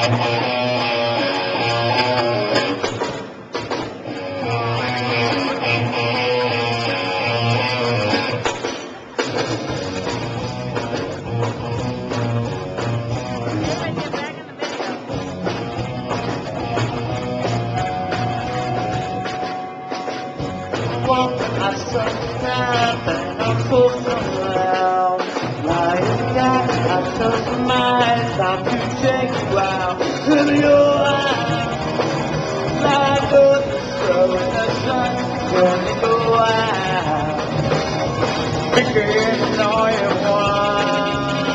I subscribe and I'm so around. Like that, I touch my stop to check you out. With your eyes, like a show in the sun, when you go out. Picking all you want.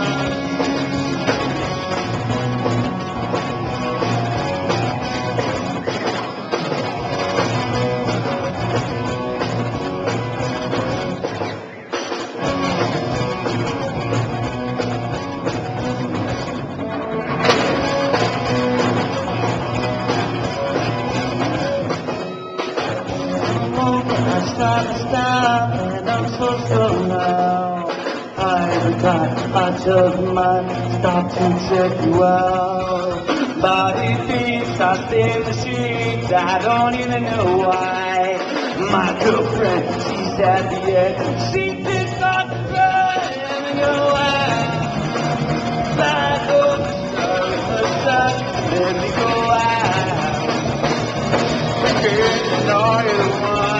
Stop, and I'm so now. I just might stop to check you out. Body beats, I stay in the sheets, I don't even know why. My girlfriend, she's at the end, she picks up the run and go out. Back over the sun, let me go out. Forgetting all you want.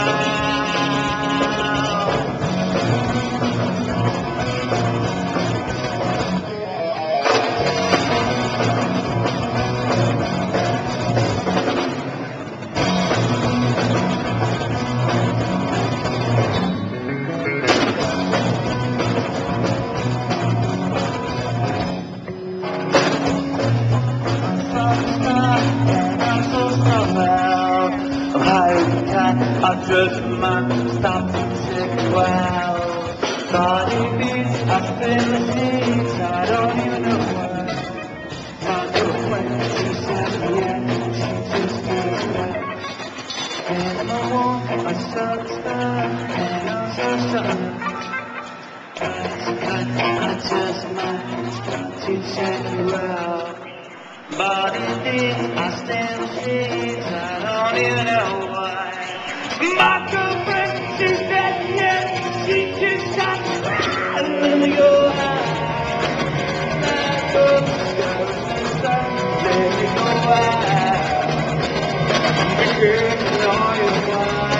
I just might stop to check you out. Body beats, I spin the sheets, I don't even know why. My girlfriend, she said yeah, she just can't stop. And I want a substance, and I'm so sorry. I just might stop to check you out. Body beats, I stand the sheets, I don't even know why. My girlfriend, she's dead yet, she just got let me go out. Let go, let me go out. Girl, all you want.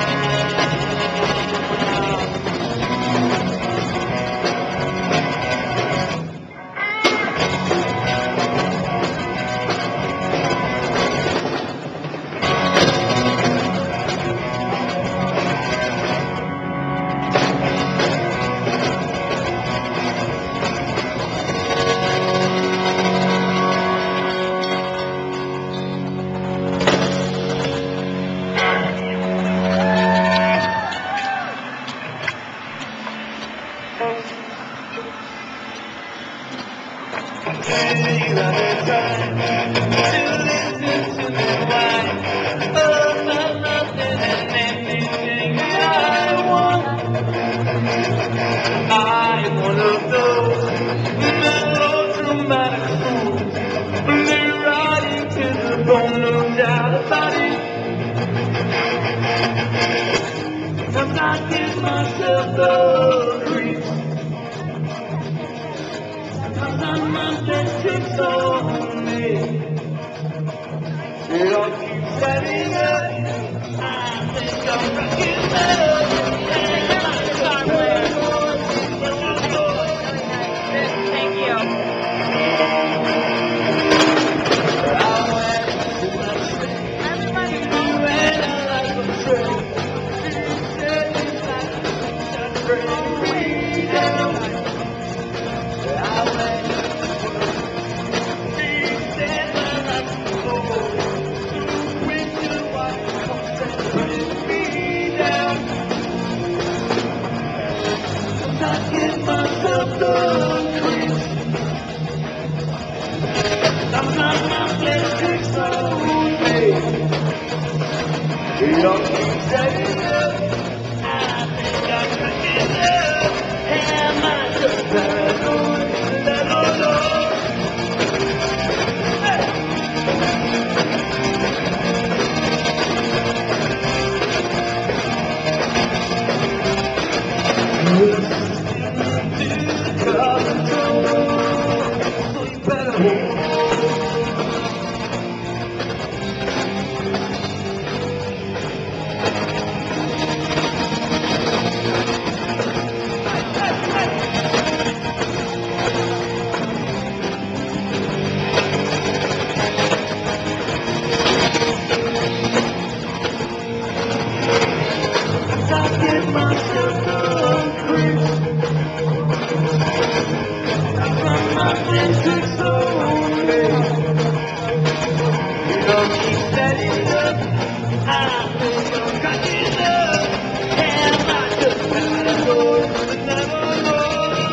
I think I'm cracking up, and I just gotta go, but never know.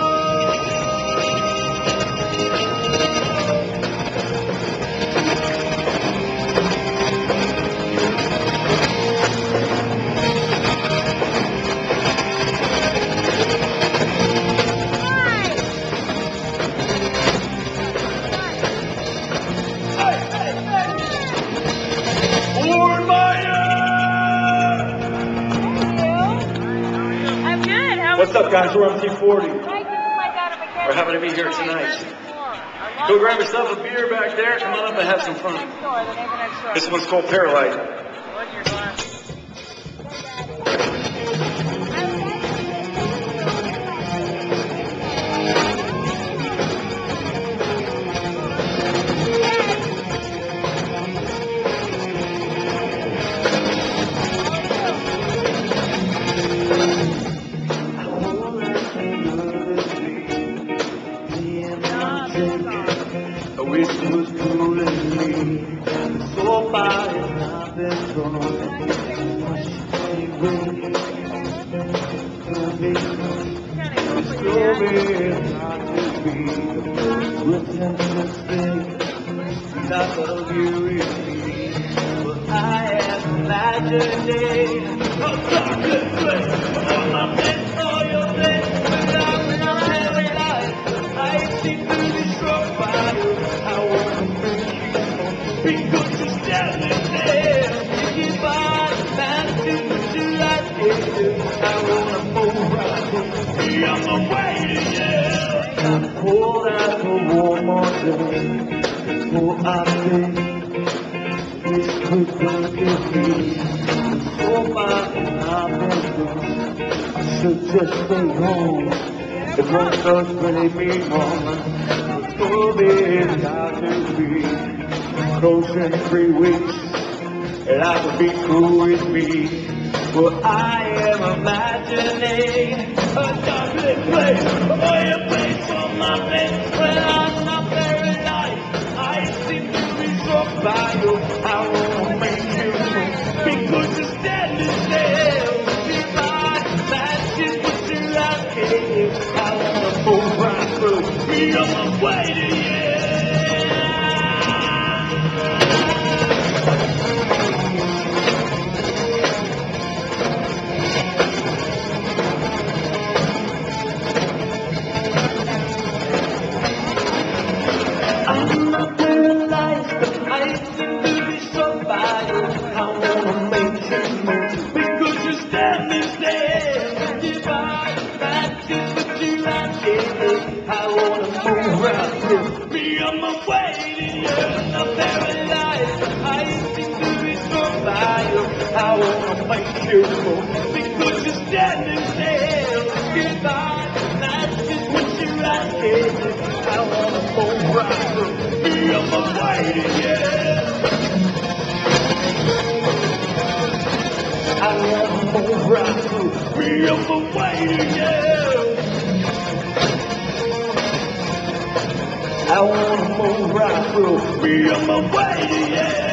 What's up, guys? We're MT40. We're happy to be here tonight. Go grab yourself a beer back there. Come on up and have some fun. This one's called Paralyte. I wish it was cool in me. So far it's not been gone. It's going not to be within the thing. Not of you in me. But I am imagining a darker place. On my bed, all your bed, without every life. I see through the struck by you. I wanna bring you because you're standing there. Thinking by the fantasy that you like it. I wanna move right in. I'm a waiting, yeah. I'm cold as a warm all day. Before I think this could forgive me. So far I've been gone. I should just stay home. It won't just really be wrong. It's out to be close in 3 weeks, and I would be cool with me. But I am imagining a darker place, or a place on my bed where I'm not very light. I seem to be struck by you. I wanna make you move because you're standing there. If I imagine what you like, I wanna move right through me on my way to you. I'm not paralyzed, but I seem to be struck by you. I wanna make you move because you're standing there. If I imagine what you like, I wanna move right through me on my way to you. I'm not paralyzed, I seem to be struck by you. I wanna make you move because you're standing there. If I imagine what you like, I wanna move right through me on my way to you. I wanna move right through me on my way to you. I wanna move right through me on my way to you.